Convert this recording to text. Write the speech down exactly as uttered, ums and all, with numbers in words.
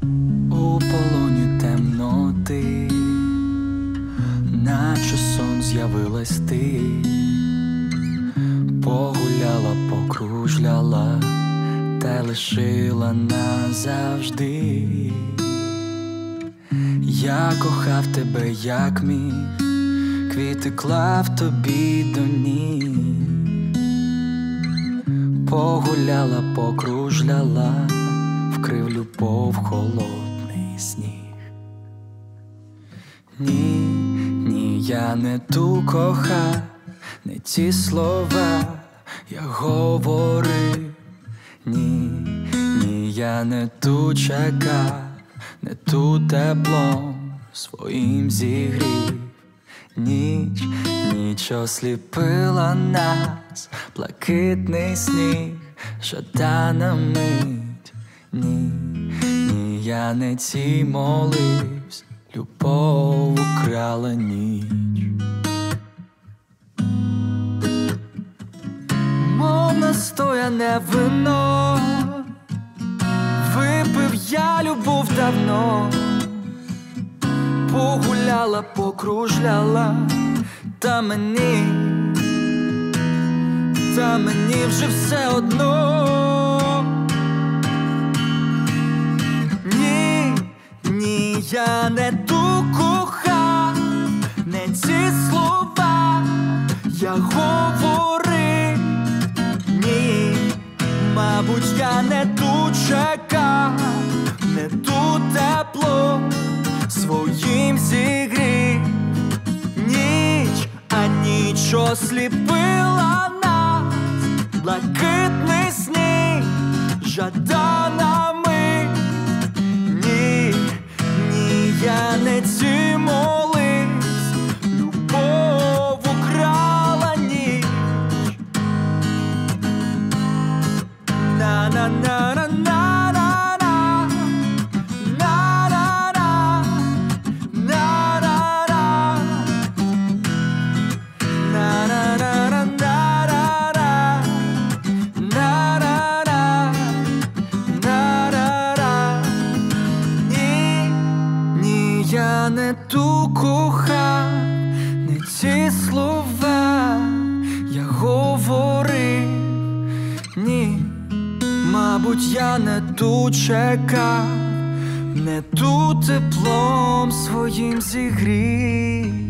у полоні темноти, наче сон з'явилась ти, погуляла, покружляла, та лишила назавжди. Я кохав тебе, як міг, квіти клав тобі до ніг, погуляла, покружляла, вкрив любов холодний сніг. Ні, ні, я не ту кохав, не ті слова я говорив. Ні, ні, я не ту чекав, не ту теплом своїм зігрів. Ніч, ніч осліпила нас, блакитний сніг, жадана мить. Ні, ні, я не ці моливсь, любов украла ніч. Мов настояне вино, випив я любов давно, погуляла, покружляла, та мені, та мені вже все одно. Ні, ні, я не ту кохав, не ці слова я говорив. Ні, мабуть, я не ту чекав, не ту тепло своїм зігрів. Ніч, а ніч осліпила нас, блакитний сніг, жадана мить. Ні, ні, я не ці моливсь, любов украла ніч. На-на-на-на-на. Я не ту кохав, не ці слова я говорив. Ні, мабуть, я не ту чекав, не ту теплом своїм зігрів.